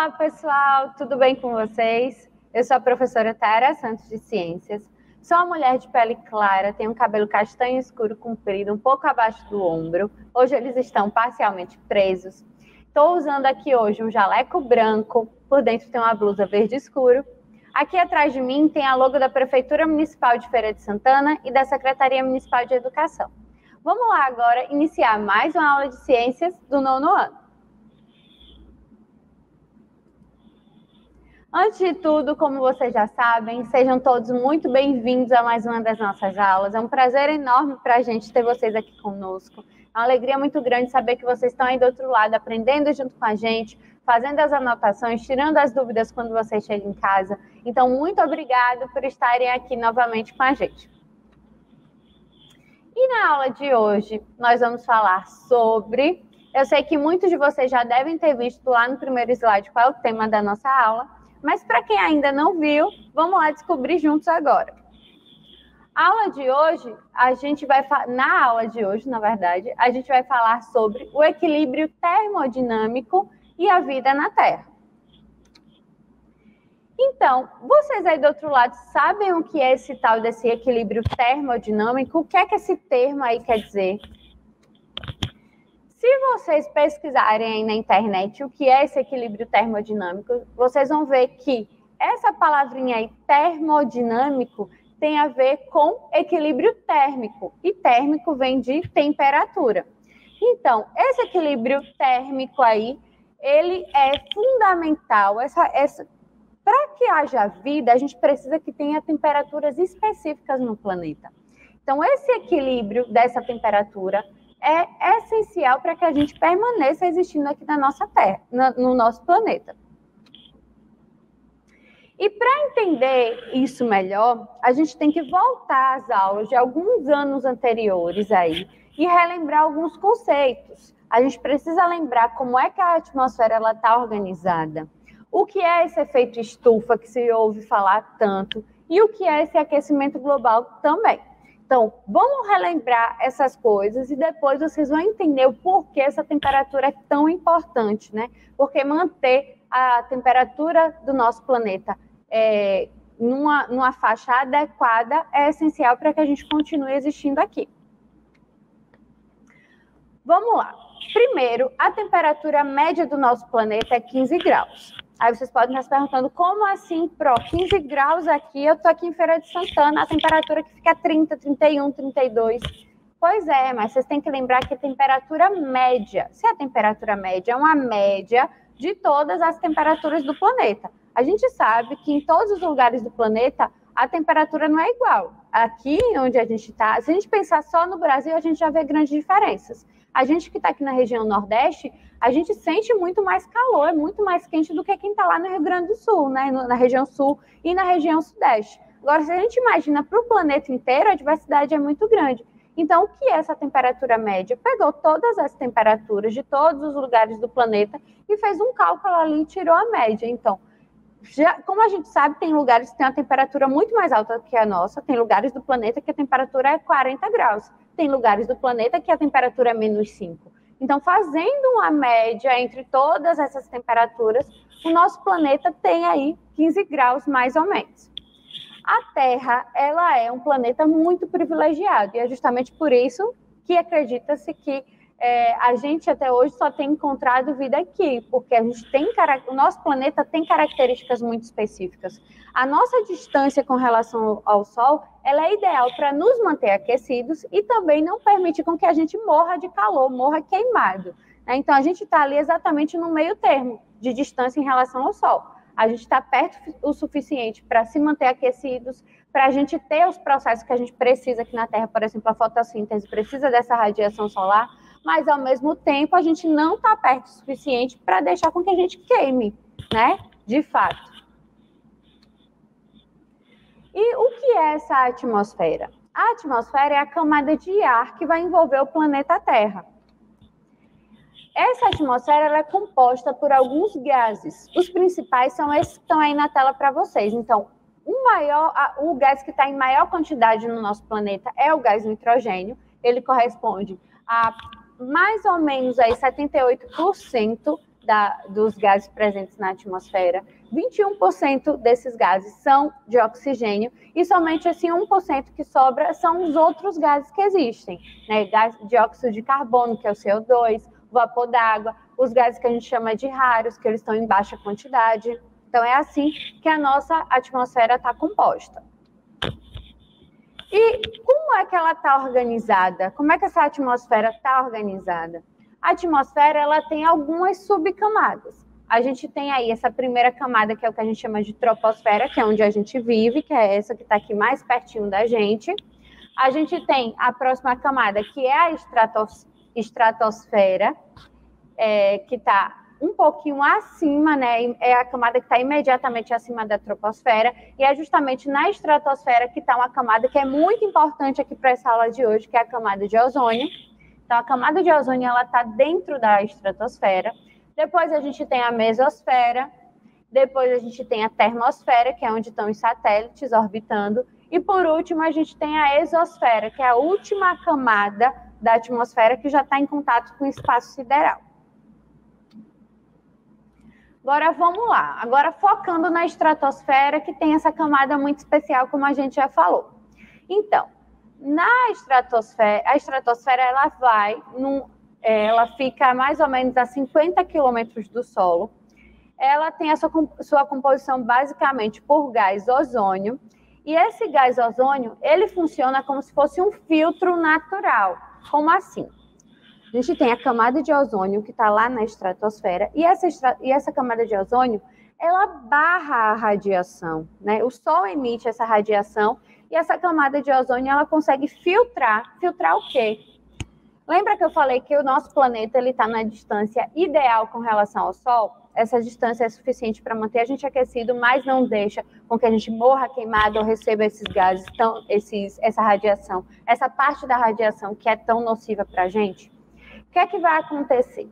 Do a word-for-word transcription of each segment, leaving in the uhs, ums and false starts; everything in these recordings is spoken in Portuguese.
Olá, pessoal, tudo bem com vocês? Eu sou a professora Tara Santos de Ciências. Sou uma mulher de pele clara, tenho um cabelo castanho escuro comprido, um pouco abaixo do ombro. Hoje eles estão parcialmente presos. Estou usando aqui hoje um jaleco branco, por dentro tem uma blusa verde escuro. Aqui atrás de mim tem a logo da Prefeitura Municipal de Feira de Santana e da Secretaria Municipal de Educação. Vamos lá agora iniciar mais uma aula de ciências do nono ano. Antes de tudo, como vocês já sabem, sejam todos muito bem-vindos a mais uma das nossas aulas. É um prazer enorme para a gente ter vocês aqui conosco. É uma alegria muito grande saber que vocês estão aí do outro lado, aprendendo junto com a gente, fazendo as anotações, tirando as dúvidas quando vocês chegam em casa. Então, muito obrigado por estarem aqui novamente com a gente. E na aula de hoje, nós vamos falar sobre... Eu sei que muitos de vocês já devem ter visto lá no primeiro slide qual é o tema da nossa aula, mas para quem ainda não viu, vamos lá descobrir juntos agora. A aula de hoje, a gente vai na aula de hoje, na verdade, a gente vai falar sobre o equilíbrio termodinâmico e a vida na Terra. Então, vocês aí do outro lado sabem o que é esse tal desse equilíbrio termodinâmico? O que é que esse termo aí quer dizer? Se vocês pesquisarem aí na internet o que é esse equilíbrio termodinâmico, vocês vão ver que essa palavrinha aí, termodinâmico, tem a ver com equilíbrio térmico. E térmico vem de temperatura. Então, esse equilíbrio térmico aí, ele é fundamental. Essa, essa, para que haja vida, a gente precisa que tenha temperaturas específicas no planeta. Então, esse equilíbrio dessa temperatura é essencial para que a gente permaneça existindo aqui na nossa Terra, no nosso planeta. E para entender isso melhor, a gente tem que voltar às aulas de alguns anos anteriores aí e relembrar alguns conceitos. A gente precisa lembrar como é que a atmosfera está organizada, o que é esse efeito estufa que se ouve falar tanto e o que é esse aquecimento global também. Então, vamos relembrar essas coisas e depois vocês vão entender o porquê essa temperatura é tão importante, né? Porque manter a temperatura do nosso planeta é, numa, numa faixa adequada é essencial para que a gente continue existindo aqui. Vamos lá. Primeiro, a temperatura média do nosso planeta é quinze graus. Aí vocês podem estar se perguntando, como assim, Pro? quinze graus aqui, eu tô aqui em Feira de Santana, a temperatura que fica trinta, trinta e um, trinta e dois. Pois é, mas vocês têm que lembrar que a temperatura média, se a temperatura média é uma média de todas as temperaturas do planeta. A gente sabe que em todos os lugares do planeta, a temperatura não é igual. Aqui onde a gente está, se a gente pensar só no Brasil, a gente já vê grandes diferenças. A gente que está aqui na região Nordeste, a gente sente muito mais calor, é muito mais quente do que quem está lá no Rio Grande do Sul, né? Na região Sul e na região Sudeste. Agora, se a gente imagina para o planeta inteiro, a diversidade é muito grande. Então, o que é essa temperatura média? Pegou todas as temperaturas de todos os lugares do planeta e fez um cálculo ali e tirou a média. Então, já, como a gente sabe, tem lugares que têm uma temperatura muito mais alta que a nossa, tem lugares do planeta que a temperatura é quarenta graus. Tem lugares do planeta que a temperatura é menos cinco. Então, fazendo uma média entre todas essas temperaturas, o nosso planeta tem aí quinze graus mais ou menos. A Terra, ela é um planeta muito privilegiado, e é justamente por isso que acredita-se que é, a gente até hoje só tem encontrado vida aqui, porque a gente tem, o nosso planeta tem características muito específicas. A nossa distância com relação ao Sol, ela é ideal para nos manter aquecidos e também não permite com que a gente morra de calor, morra queimado, né? Então, a gente está ali exatamente no meio termo de distância em relação ao Sol. A gente está perto o suficiente para se manter aquecidos, para a gente ter os processos que a gente precisa aqui na Terra, por exemplo, a fotossíntese precisa dessa radiação solar, mas, ao mesmo tempo, a gente não está perto o suficiente para deixar com que a gente queime, né? De fato. E o que é essa atmosfera? A atmosfera é a camada de ar que vai envolver o planeta Terra. Essa atmosfera ela é composta por alguns gases. Os principais são esses que estão aí na tela para vocês. Então, o, maior, o gás que está em maior quantidade no nosso planeta é o gás nitrogênio. Ele corresponde a mais ou menos aí setenta e oito por cento da, dos gases presentes na atmosfera, vinte e um por cento desses gases são de oxigênio e somente esse um por cento que sobra são os outros gases que existem, né? Gás, dióxido de carbono, que é o C O dois, vapor d'água, os gases que a gente chama de raros, que eles estão em baixa quantidade. Então, é assim que a nossa atmosfera está composta. E como é que ela está organizada? Como é que essa atmosfera está organizada? A atmosfera ela tem algumas subcamadas. A gente tem aí essa primeira camada, que é o que a gente chama de troposfera, que é onde a gente vive, que é essa que está aqui mais pertinho da gente. A gente tem a próxima camada, que é a estratos, estratosfera, é, que está um pouquinho acima, né? É a camada que está imediatamente acima da troposfera, e é justamente na estratosfera que está uma camada que é muito importante aqui para essa aula de hoje, que é a camada de ozônio. Então, a camada de ozônio ela está dentro da estratosfera. Depois a gente tem a mesosfera, depois a gente tem a termosfera, que é onde estão os satélites orbitando, e por último a gente tem a exosfera, que é a última camada da atmosfera que já está em contato com o espaço sideral. Agora vamos lá, agora focando na estratosfera, que tem essa camada muito especial, como a gente já falou. Então, na estratosfera, a estratosfera ela vai, num, ela fica mais ou menos a cinquenta quilômetros do solo. Ela tem a sua, sua composição basicamente por gás ozônio, e esse gás ozônio, ele funciona como se fosse um filtro natural. Como assim? A gente tem a camada de ozônio que está lá na estratosfera, e essa, estra... e essa camada de ozônio, ela barra a radiação, né? O Sol emite essa radiação, e essa camada de ozônio, ela consegue filtrar. Filtrar o quê? Lembra que eu falei que o nosso planeta está na distância ideal com relação ao Sol? Essa distância é suficiente para manter a gente aquecido, mas não deixa com que a gente morra queimado ou receba esses gases, tão, esses, essa radiação, essa parte da radiação que é tão nociva para a gente. O que é que vai acontecer?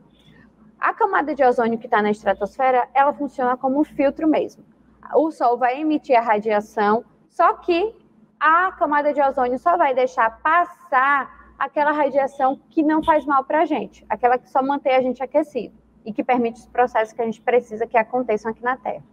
A camada de ozônio que está na estratosfera, ela funciona como um filtro mesmo. O Sol vai emitir a radiação, só que a camada de ozônio só vai deixar passar aquela radiação que não faz mal para a gente, aquela que só mantém a gente aquecido e que permite os processos que a gente precisa que aconteçam aqui na Terra.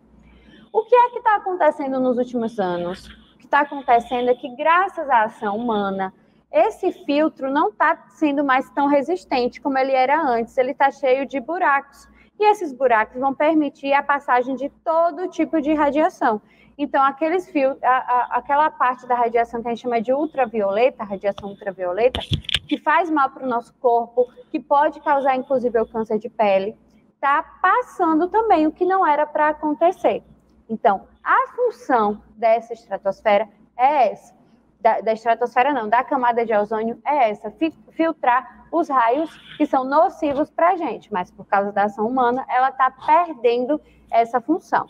O que é que está acontecendo nos últimos anos? O que está acontecendo é que, graças à ação humana, esse filtro não está sendo mais tão resistente como ele era antes, ele está cheio de buracos. E esses buracos vão permitir a passagem de todo tipo de radiação. Então, aqueles fios, a, a, aquela parte da radiação que a gente chama de ultravioleta, radiação ultravioleta, que faz mal para o nosso corpo, que pode causar, inclusive, o câncer de pele, está passando também, o que não era para acontecer. Então, a função dessa estratosfera é essa. Da, da estratosfera não, da camada de ozônio é essa, fi, filtrar os raios que são nocivos para a gente, mas por causa da ação humana, ela está perdendo essa função.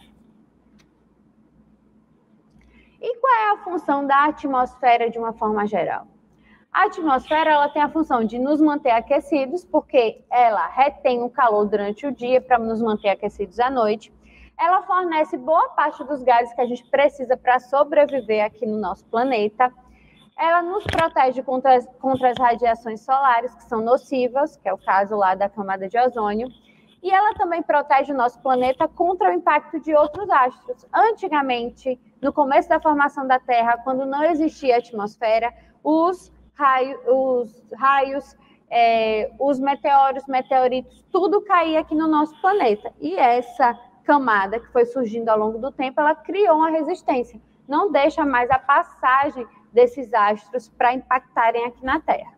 E qual é a função da atmosfera de uma forma geral? A atmosfera ela tem a função de nos manter aquecidos, porque ela retém o calor durante o dia para nos manter aquecidos à noite. Ela fornece boa parte dos gases que a gente precisa para sobreviver aqui no nosso planeta. Ela nos protege contra as, contra as radiações solares, que são nocivas, que é o caso lá da camada de ozônio. E ela também protege o nosso planeta contra o impacto de outros astros. Antigamente, no começo da formação da Terra, quando não existia atmosfera, os, raio, os raios, é, os meteoros, meteoritos, tudo caía aqui no nosso planeta. E essa camada que foi surgindo ao longo do tempo, ela criou uma resistência. Não deixa mais a passagem desses astros para impactarem aqui na Terra.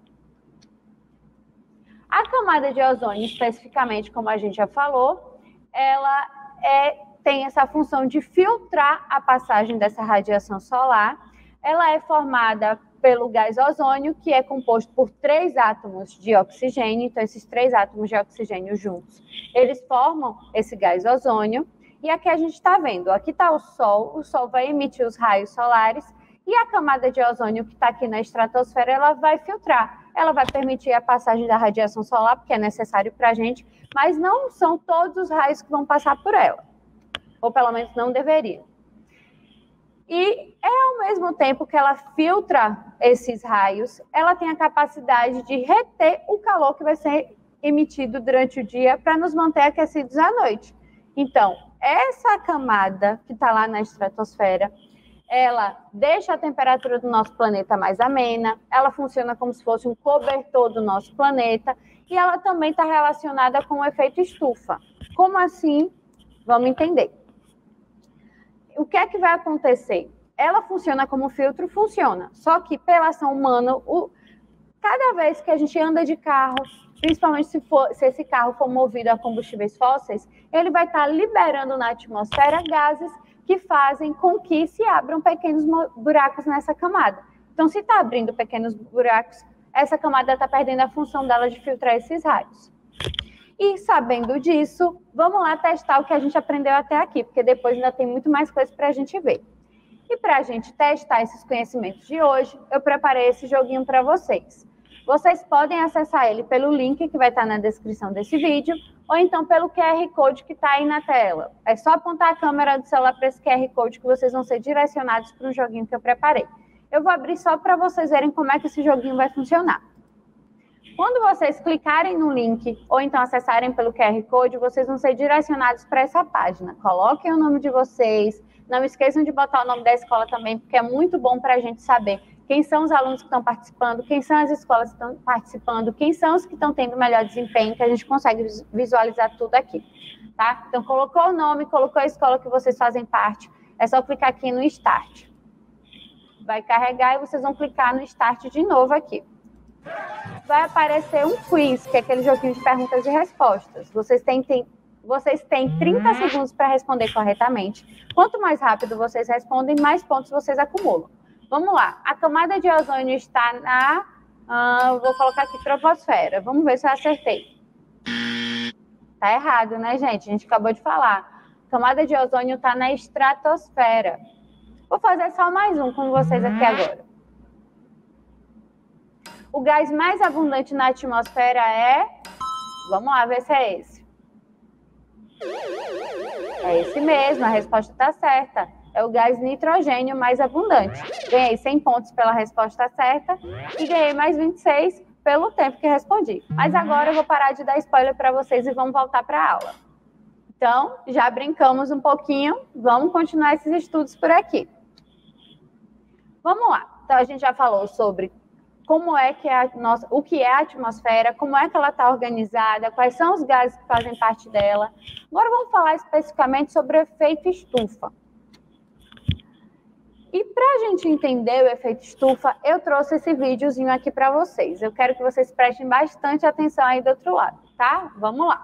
A camada de ozônio, especificamente, como a gente já falou, ela é, tem essa função de filtrar a passagem dessa radiação solar. Ela é formada pelo gás ozônio, que é composto por três átomos de oxigênio. Então, esses três átomos de oxigênio juntos, eles formam esse gás ozônio. E aqui a gente está vendo, aqui está o Sol, o Sol vai emitir os raios solares, e a camada de ozônio que está aqui na estratosfera, ela vai filtrar. Ela vai permitir a passagem da radiação solar, porque é necessário para a gente, mas não são todos os raios que vão passar por ela. Ou pelo menos não deveriam. E é ao mesmo tempo que ela filtra esses raios, ela tem a capacidade de reter o calor que vai ser emitido durante o dia para nos manter aquecidos à noite. Então, essa camada que está lá na estratosfera, ela deixa a temperatura do nosso planeta mais amena, ela funciona como se fosse um cobertor do nosso planeta e ela também está relacionada com o efeito estufa. Como assim? Vamos entender. O que é que vai acontecer? Ela funciona como filtro? Funciona. Só que pela ação humana, o, cada vez que a gente anda de carro, principalmente se, for, se esse carro for movido a combustíveis fósseis, ele vai estar liberando na atmosfera gases que fazem com que se abram pequenos buracos nessa camada. Então, se está abrindo pequenos buracos, essa camada está perdendo a função dela de filtrar esses raios. E sabendo disso, vamos lá testar o que a gente aprendeu até aqui, porque depois ainda tem muito mais coisa para a gente ver. E para a gente testar esses conhecimentos de hoje, eu preparei esse joguinho para vocês. Vocês podem acessar ele pelo link que vai estar na descrição desse vídeo, ou então pelo Q R Code que está aí na tela. É só apontar a câmera do celular para esse Q R Code que vocês vão ser direcionados para um joguinho que eu preparei. Eu vou abrir só para vocês verem como é que esse joguinho vai funcionar. Quando vocês clicarem no link, ou então acessarem pelo Q R Code, vocês vão ser direcionados para essa página. Coloquem o nome de vocês, não esqueçam de botar o nome da escola também, porque é muito bom para a gente saber quem são os alunos que estão participando, quem são as escolas que estão participando, quem são os que estão tendo melhor desempenho, que a gente consegue visualizar tudo aqui, tá? Então, colocou o nome, colocou a escola que vocês fazem parte, é só clicar aqui no Start. Vai carregar e vocês vão clicar no Start de novo aqui. Vai aparecer um quiz, que é aquele joguinho de perguntas e respostas. Vocês têm, têm, vocês têm trinta segundos para responder corretamente. Quanto mais rápido vocês respondem, mais pontos vocês acumulam. Vamos lá, a camada de ozônio está na, uh, vou colocar aqui, troposfera. Vamos ver se eu acertei. Tá errado, né, gente? A gente acabou de falar. A camada de ozônio está na estratosfera. Vou fazer só mais um com vocês aqui agora. O gás mais abundante na atmosfera é... Vamos lá ver se é esse. É esse mesmo, a resposta está certa. É o gás nitrogênio mais abundante. Ganhei cem pontos pela resposta certa e ganhei mais vinte e seis pelo tempo que respondi. Mas agora eu vou parar de dar spoiler para vocês e vamos voltar para a aula. Então, já brincamos um pouquinho, vamos continuar esses estudos por aqui. Vamos lá. Então, a gente já falou sobre como é que é a nossa, o que é a atmosfera, como é que ela está organizada, quais são os gases que fazem parte dela. Agora vamos falar especificamente sobre o efeito estufa. E para a gente entender o efeito estufa, eu trouxe esse videozinho aqui para vocês. Eu quero que vocês prestem bastante atenção aí do outro lado, tá? Vamos lá.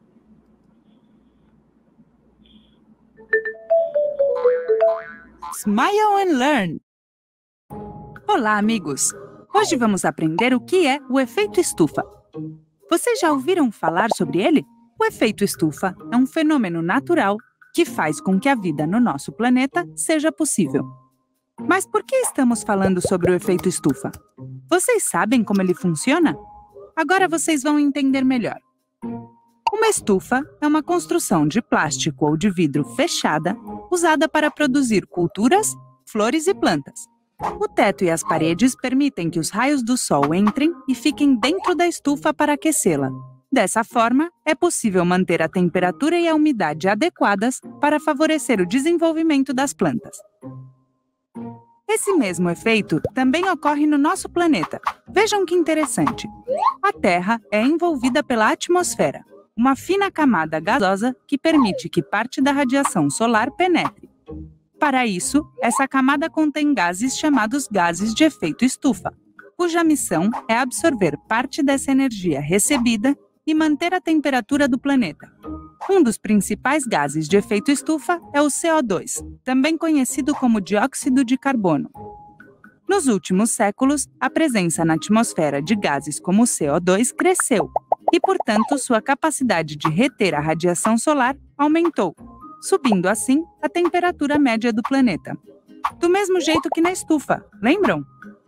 Smile and Learn. Olá, amigos! Hoje vamos aprender o que é o efeito estufa. Vocês já ouviram falar sobre ele? O efeito estufa é um fenômeno natural que faz com que a vida no nosso planeta seja possível. Mas por que estamos falando sobre o efeito estufa? Vocês sabem como ele funciona? Agora vocês vão entender melhor. Uma estufa é uma construção de plástico ou de vidro fechada usada para produzir culturas, flores e plantas. O teto e as paredes permitem que os raios do sol entrem e fiquem dentro da estufa para aquecê-la. Dessa forma, é possível manter a temperatura e a umidade adequadas para favorecer o desenvolvimento das plantas. Esse mesmo efeito também ocorre no nosso planeta. Vejam que interessante. A Terra é envolvida pela atmosfera, uma fina camada gasosa que permite que parte da radiação solar penetre. Para isso, essa camada contém gases chamados gases de efeito estufa, cuja missão é absorver parte dessa energia recebida e manter a temperatura do planeta. Um dos principais gases de efeito estufa é o C O dois, também conhecido como dióxido de carbono. Nos últimos séculos, a presença na atmosfera de gases como o C O dois cresceu e, portanto, sua capacidade de reter a radiação solar aumentou, subindo assim a temperatura média do planeta. Do mesmo jeito que na estufa, lembram?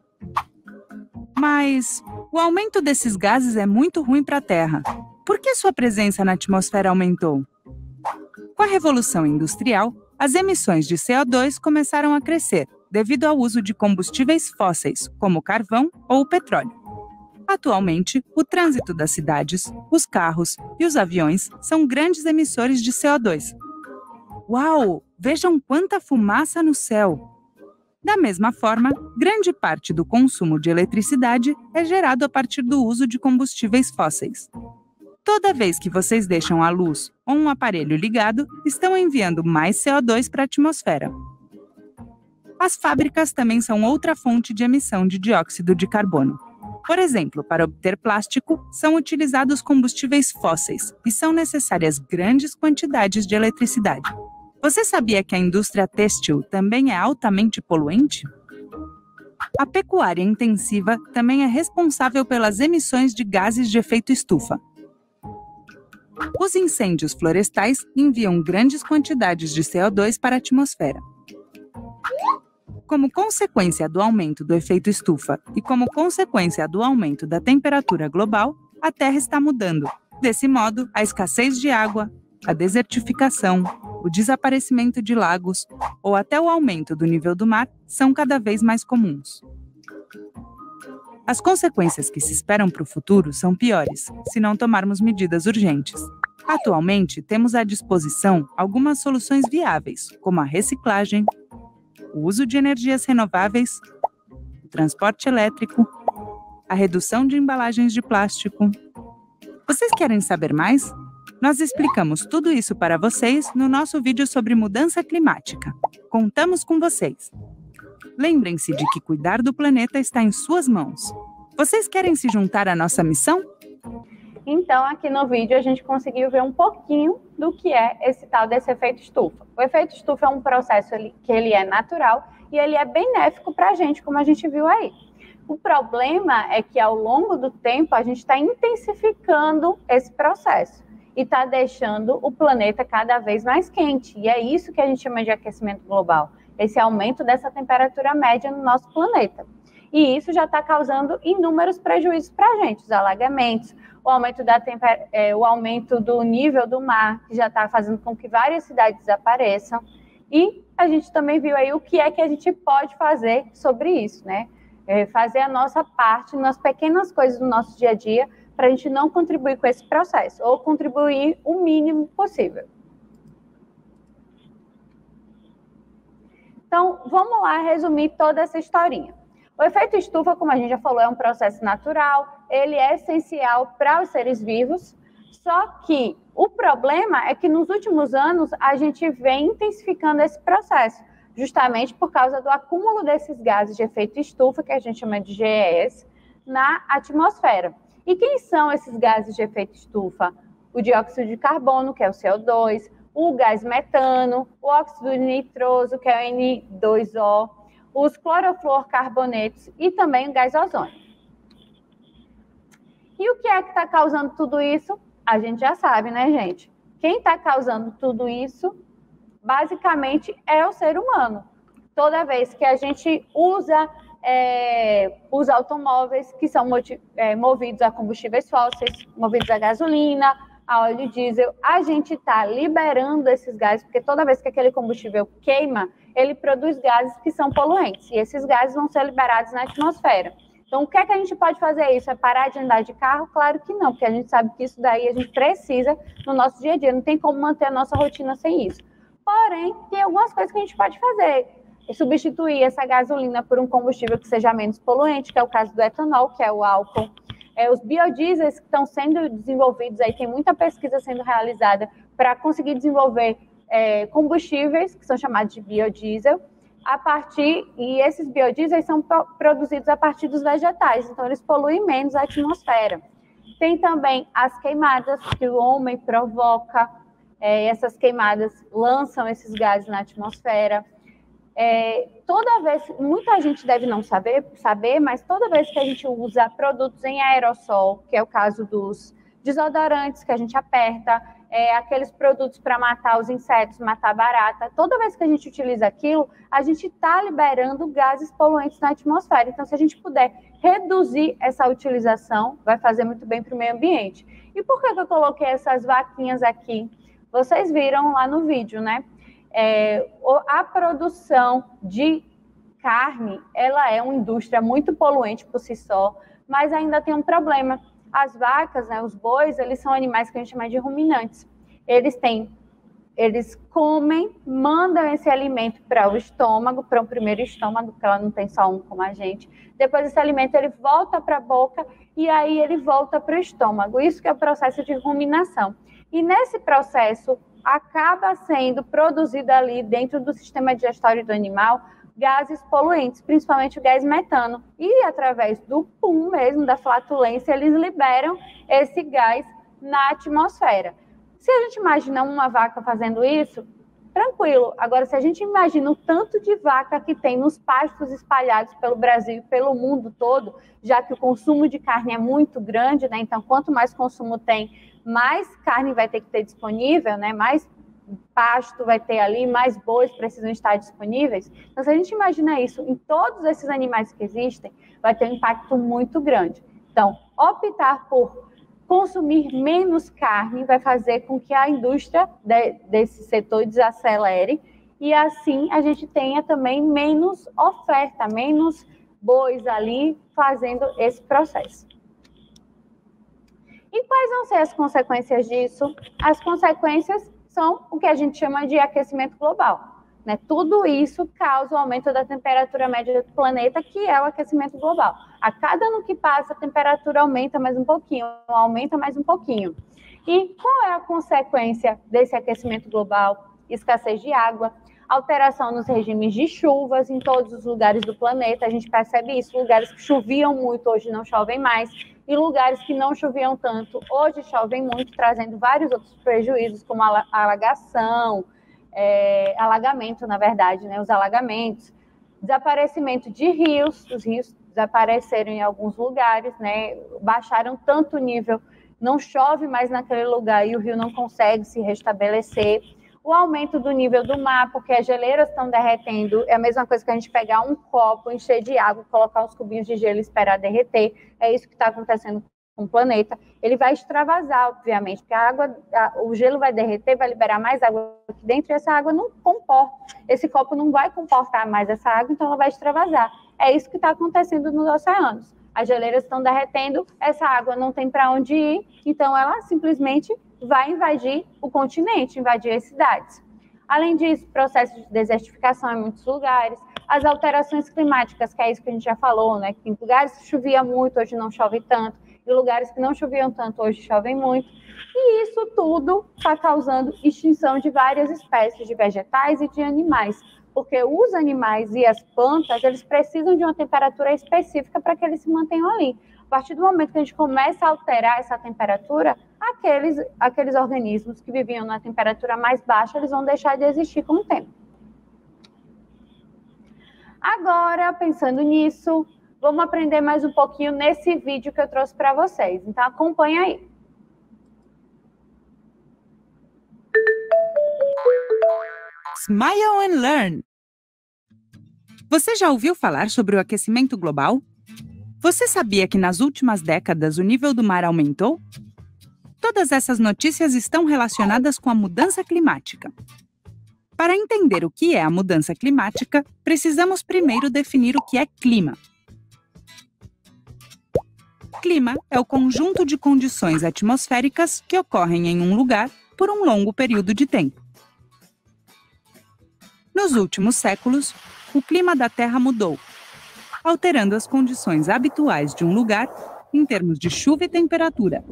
Mas o aumento desses gases é muito ruim para a Terra. Por que sua presença na atmosfera aumentou? Com a Revolução Industrial, as emissões de C O dois começaram a crescer devido ao uso de combustíveis fósseis, como o carvão ou o petróleo. Atualmente, o trânsito das cidades, os carros e os aviões são grandes emissores de C O dois. Uau! Vejam quanta fumaça no céu! Da mesma forma, grande parte do consumo de eletricidade é gerado a partir do uso de combustíveis fósseis. Toda vez que vocês deixam a luz ou um aparelho ligado, estão enviando mais C O dois para a atmosfera. As fábricas também são outra fonte de emissão de dióxido de carbono. Por exemplo, para obter plástico, são utilizados combustíveis fósseis e são necessárias grandes quantidades de eletricidade. Você sabia que a indústria têxtil também é altamente poluente? A pecuária intensiva também é responsável pelas emissões de gases de efeito estufa. Os incêndios florestais enviam grandes quantidades de C O dois para a atmosfera. Como consequência do aumento do efeito estufa e como consequência do aumento da temperatura global, a Terra está mudando. Desse modo, a escassez de água, a desertificação, o desaparecimento de lagos ou até o aumento do nível do mar são cada vez mais comuns. As consequências que se esperam para o futuro são piores, se não tomarmos medidas urgentes. Atualmente, temos à disposição algumas soluções viáveis, como a reciclagem, o uso de energias renováveis, o transporte elétrico, a redução de embalagens de plástico. Vocês querem saber mais? Nós explicamos tudo isso para vocês no nosso vídeo sobre mudança climática. Contamos com vocês! Lembrem-se de que cuidar do planeta está em suas mãos. Vocês querem se juntar à nossa missão? Então, aqui no vídeo, a gente conseguiu ver um pouquinho do que é esse tal desse efeito estufa. O efeito estufa é um processo que ele é natural e ele é benéfico para a gente, como a gente viu aí. O problema é que, ao longo do tempo, a gente está intensificando esse processo e está deixando o planeta cada vez mais quente. E é isso que a gente chama de aquecimento global, esse aumento dessa temperatura média no nosso planeta. E isso já está causando inúmeros prejuízos para a gente, os alagamentos, o aumento, da temper... é, o aumento do nível do mar, que já está fazendo com que várias cidades desapareçam. E a gente também viu aí o que é que a gente pode fazer sobre isso, né? É fazer a nossa parte nas pequenas coisas do nosso dia a dia, para a gente não contribuir com esse processo, ou contribuir o mínimo possível. Então, vamos lá resumir toda essa historinha. O efeito estufa, como a gente já falou, é um processo natural, ele é essencial para os seres vivos, só que o problema é que nos últimos anos a gente vem intensificando esse processo, justamente por causa do acúmulo desses gases de efeito estufa, que a gente chama de G E S, na atmosfera. E quem são esses gases de efeito estufa? O dióxido de carbono, que é o C O dois, o gás metano, o óxido nitroso, que é o N dois O, os clorofluorcarbonetos e também o gás ozônio. E o que é que está causando tudo isso? A gente já sabe, né, gente? Quem está causando tudo isso, basicamente, é o ser humano. Toda vez que a gente usa é, os automóveis que são é, movidos a combustíveis fósseis, movidos a gasolina, a óleo diesel, a gente está liberando esses gases, porque toda vez que aquele combustível queima, ele produz gases que são poluentes, e esses gases vão ser liberados na atmosfera. Então, o que é que a gente pode fazer isso? É parar de andar de carro? Claro que não, porque a gente sabe que isso daí a gente precisa no nosso dia a dia, não tem como manter a nossa rotina sem isso. Porém, tem algumas coisas que a gente pode fazer. É substituir essa gasolina por um combustível que seja menos poluente, que é o caso do etanol, que é o álcool. É, os biodiesels que estão sendo desenvolvidos, aí tem muita pesquisa sendo realizada para conseguir desenvolver é, combustíveis, que são chamados de biodiesel, a partir, e esses biodiesels são produzidos a partir dos vegetais, então eles poluem menos a atmosfera. Tem também as queimadas que o homem provoca, é, essas queimadas lançam esses gases na atmosfera. É, toda vez, muita gente deve não saber, saber, mas toda vez que a gente usa produtos em aerossol, que é o caso dos desodorantes que a gente aperta, é, aqueles produtos para matar os insetos, matar barata, toda vez que a gente utiliza aquilo, a gente está liberando gases poluentes na atmosfera. Então, se a gente puder reduzir essa utilização, vai fazer muito bem para o meio ambiente. E por que que eu coloquei essas vaquinhas aqui? Vocês viram lá no vídeo, né? É, a produção de carne, ela é uma indústria muito poluente por si só, mas ainda tem um problema. As vacas, né, os bois, eles são animais que a gente chama de ruminantes. Eles têm, eles comem, mandam esse alimento para o estômago, para o primeiro estômago, porque ela não tem só um como a gente. Depois esse alimento ele volta para a boca e aí ele volta para o estômago. Isso que é o processo de ruminação. E nesse processo acaba sendo produzido ali dentro do sistema digestório do animal gases poluentes, principalmente o gás metano. E através do pum mesmo, da flatulência, eles liberam esse gás na atmosfera. Se a gente imagina uma vaca fazendo isso, tranquilo. Agora, se a gente imagina o tanto de vaca que tem nos pastos espalhados pelo Brasil e pelo mundo todo, já que o consumo de carne é muito grande, né? Então, quanto mais consumo tem, mais carne vai ter que ter disponível, né? Mais pasto vai ter ali, mais bois precisam estar disponíveis. Então, se a gente imagina isso em todos esses animais que existem, vai ter um impacto muito grande. Então, optar por consumir menos carne vai fazer com que a indústria de, desse setor desacelere e assim a gente tenha também menos oferta, menos bois ali fazendo esse processo. E quais vão ser as consequências disso? As consequências são o que a gente chama de aquecimento global, né? Tudo isso causa o aumento da temperatura média do planeta, que é o aquecimento global. A cada ano que passa, a temperatura aumenta mais um pouquinho, aumenta mais um pouquinho. E qual é a consequência desse aquecimento global? Escassez de água, alteração nos regimes de chuvas em todos os lugares do planeta. A gente percebe isso, lugares que choviam muito, hoje não chovem mais. E lugares que não choviam tanto, hoje chovem muito, trazendo vários outros prejuízos, como a alagação, é, alagamento, na verdade, né, os alagamentos, desaparecimento de rios, os rios desapareceram em alguns lugares, né, baixaram tanto o nível, não chove mais naquele lugar e o rio não consegue se restabelecer. O aumento do nível do mar, porque as geleiras estão derretendo, é a mesma coisa que a gente pegar um copo, encher de água, colocar uns cubinhos de gelo e esperar derreter. É isso que está acontecendo com o planeta. Ele vai extravasar, obviamente, porque a água, a, o gelo vai derreter, vai liberar mais água aqui dentro e essa água não comporta. Esse copo não vai comportar mais essa água, então ela vai extravasar. É isso que está acontecendo nos oceanos. As geleiras estão derretendo, essa água não tem para onde ir, então ela simplesmente vai invadir o continente, invadir as cidades. Além disso, processo de desertificação em muitos lugares, as alterações climáticas, que é isso que a gente já falou, né? Que em lugares que chovia muito, hoje não chove tanto, em lugares que não choviam tanto, hoje chovem muito. E isso tudo está causando extinção de várias espécies de vegetais e de animais, porque os animais e as plantas, eles precisam de uma temperatura específica para que eles se mantenham ali. A partir do momento que a gente começa a alterar essa temperatura, aqueles, aqueles organismos que viviam na temperatura mais baixa, eles vão deixar de existir com o tempo. Agora, pensando nisso, vamos aprender mais um pouquinho nesse vídeo que eu trouxe para vocês. Então, acompanha aí. Smile and Learn. Você já ouviu falar sobre o aquecimento global? Você sabia que nas últimas décadas o nível do mar aumentou? Todas essas notícias estão relacionadas com a mudança climática. Para entender o que é a mudança climática, precisamos primeiro definir o que é clima. Clima é o conjunto de condições atmosféricas que ocorrem em um lugar por um longo período de tempo. Nos últimos séculos, o clima da Terra mudou, alterando as condições habituais de um lugar em termos de chuva e temperatura.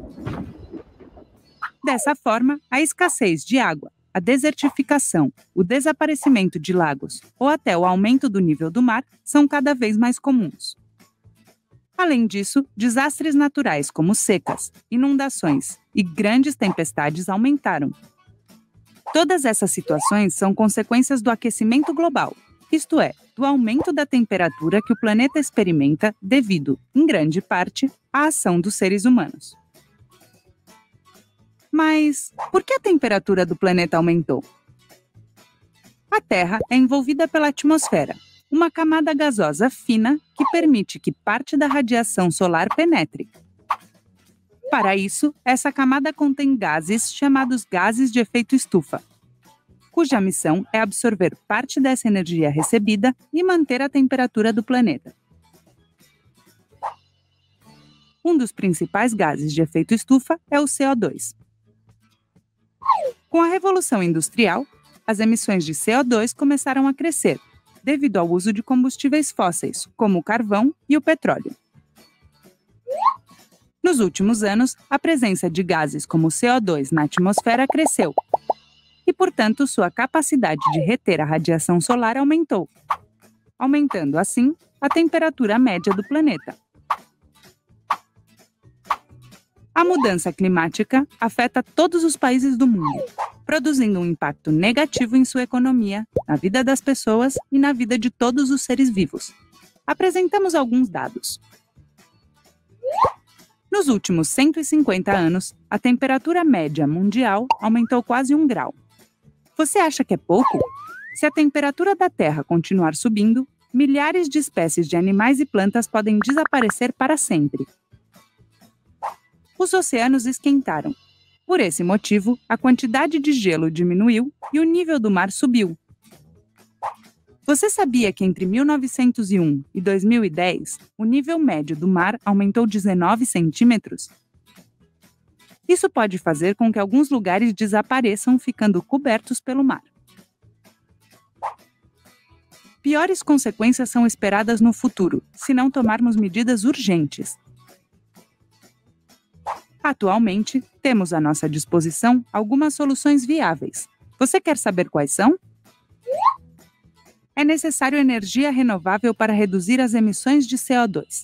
Dessa forma, a escassez de água, a desertificação, o desaparecimento de lagos ou até o aumento do nível do mar são cada vez mais comuns. Além disso, desastres naturais como secas, inundações e grandes tempestades aumentaram. Todas essas situações são consequências do aquecimento global, isto é, do aumento da temperatura que o planeta experimenta devido, em grande parte, à ação dos seres humanos. Mas por que a temperatura do planeta aumentou? A Terra é envolvida pela atmosfera, uma camada gasosa fina que permite que parte da radiação solar penetre. Para isso, essa camada contém gases chamados gases de efeito estufa, cuja missão é absorver parte dessa energia recebida e manter a temperatura do planeta. Um dos principais gases de efeito estufa é o C O dois. Com a Revolução Industrial, as emissões de C O dois começaram a crescer, devido ao uso de combustíveis fósseis, como o carvão e o petróleo. Nos últimos anos, a presença de gases como o C O dois na atmosfera cresceu e, portanto, sua capacidade de reter a radiação solar aumentou, aumentando, assim, a temperatura média do planeta. A mudança climática afeta todos os países do mundo, produzindo um impacto negativo em sua economia, na vida das pessoas e na vida de todos os seres vivos. Apresentamos alguns dados. Nos últimos cento e cinquenta anos, a temperatura média mundial aumentou quase um grau. Você acha que é pouco? Se a temperatura da Terra continuar subindo, milhares de espécies de animais e plantas podem desaparecer para sempre. Os oceanos esquentaram. Por esse motivo, a quantidade de gelo diminuiu e o nível do mar subiu. Você sabia que entre mil novecentos e um e dois mil e dez, o nível médio do mar aumentou dezenove centímetros? Isso pode fazer com que alguns lugares desapareçam, ficando cobertos pelo mar. Piores consequências são esperadas no futuro, se não tomarmos medidas urgentes. Atualmente, temos à nossa disposição algumas soluções viáveis. Você quer saber quais são? É necessário energia renovável para reduzir as emissões de C O dois.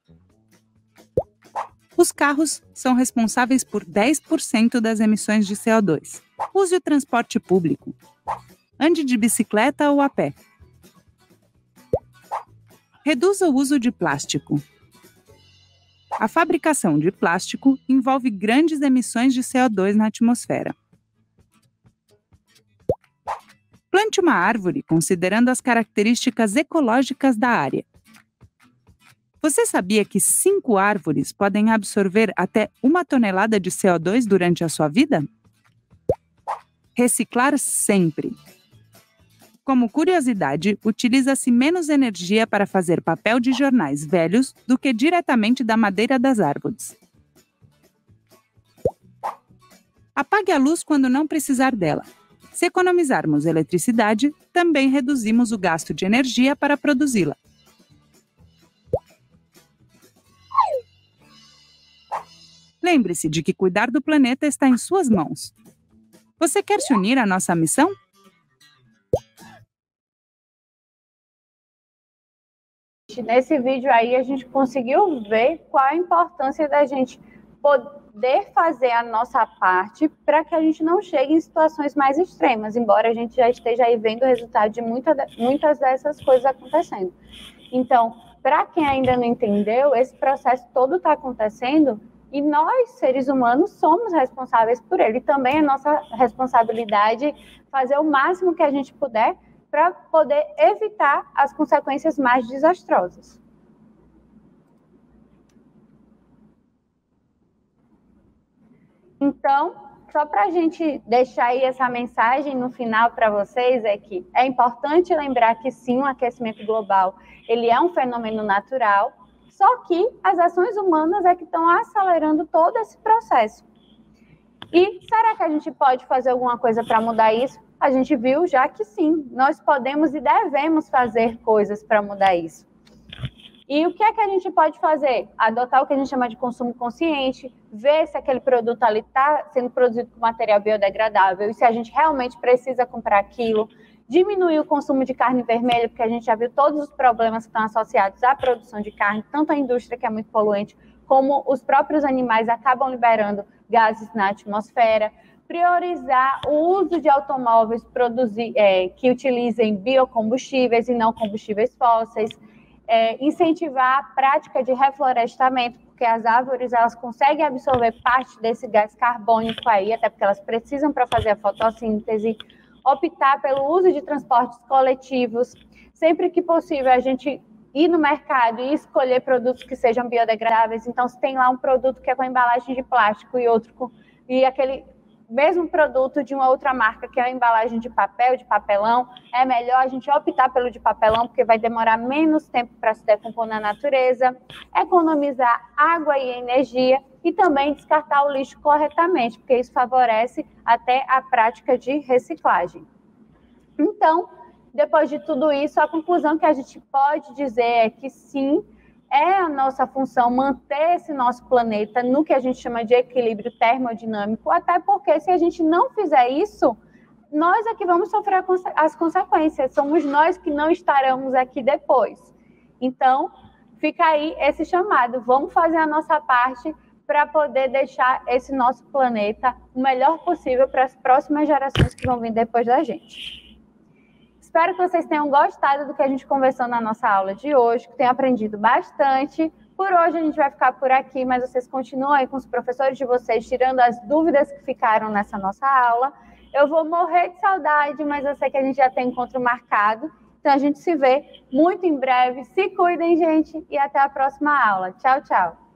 Os carros são responsáveis por dez por cento das emissões de C O dois. Use o transporte público. Ande de bicicleta ou a pé. Reduza o uso de plástico. A fabricação de plástico envolve grandes emissões de C O dois na atmosfera. Plante uma árvore considerando as características ecológicas da área. Você sabia que cinco árvores podem absorver até uma tonelada de C O dois durante a sua vida? Reciclar sempre. Como curiosidade, utiliza-se menos energia para fazer papel de jornais velhos do que diretamente da madeira das árvores. Apague a luz quando não precisar dela. Se economizarmos eletricidade, também reduzimos o gasto de energia para produzi-la. Lembre-se de que cuidar do planeta está em suas mãos. Você quer se unir à nossa missão? Nesse vídeo aí a gente conseguiu ver qual a importância da gente poder fazer a nossa parte para que a gente não chegue em situações mais extremas, embora a gente já esteja aí vendo o resultado de muita, muitas dessas coisas acontecendo. Então, para quem ainda não entendeu, esse processo todo está acontecendo e nós, seres humanos, somos responsáveis por ele. E também é nossa responsabilidade fazer o máximo que a gente puder para poder evitar as consequências mais desastrosas. Então, só para a gente deixar aí essa mensagem no final para vocês, é que é importante lembrar que sim, o aquecimento global ele é um fenômeno natural, só que as ações humanas é que estão acelerando todo esse processo. E será que a gente pode fazer alguma coisa para mudar isso? A gente viu já que sim, nós podemos e devemos fazer coisas para mudar isso. E o que é que a gente pode fazer? Adotar o que a gente chama de consumo consciente, ver se aquele produto ali está sendo produzido com material biodegradável e se a gente realmente precisa comprar aquilo, diminuir o consumo de carne vermelha, porque a gente já viu todos os problemas que estão associados à produção de carne, tanto a indústria, que é muito poluente, como os próprios animais acabam liberando gases na atmosfera. Priorizar o uso de automóveis produzir, é, que utilizem biocombustíveis e não combustíveis fósseis, é, incentivar a prática de reflorestamento, porque as árvores elas conseguem absorver parte desse gás carbônico aí, até porque elas precisam para fazer a fotossíntese, optar pelo uso de transportes coletivos, sempre que possível a gente ir no mercado e escolher produtos que sejam biodegradáveis. Então, se tem lá um produto que é com embalagem de plástico e outro com... e aquele mesmo produto de uma outra marca, que é a embalagem de papel, de papelão, é melhor a gente optar pelo de papelão, porque vai demorar menos tempo para se decompor na natureza, economizar água e energia e também descartar o lixo corretamente, porque isso favorece até a prática de reciclagem. Então, depois de tudo isso, a conclusão que a gente pode dizer é que sim, é a nossa função manter esse nosso planeta no que a gente chama de equilíbrio termodinâmico, até porque se a gente não fizer isso, nós é que vamos sofrer as consequências, somos nós que não estaremos aqui depois. Então, fica aí esse chamado, vamos fazer a nossa parte para poder deixar esse nosso planeta o melhor possível para as próximas gerações que vão vir depois da gente. Espero que vocês tenham gostado do que a gente conversou na nossa aula de hoje, que tenham aprendido bastante. Por hoje a gente vai ficar por aqui, mas vocês continuam aí com os professores de vocês, tirando as dúvidas que ficaram nessa nossa aula. Eu vou morrer de saudade, mas eu sei que a gente já tem encontro marcado. Então a gente se vê muito em breve. Se cuidem, gente, e até a próxima aula. Tchau, tchau.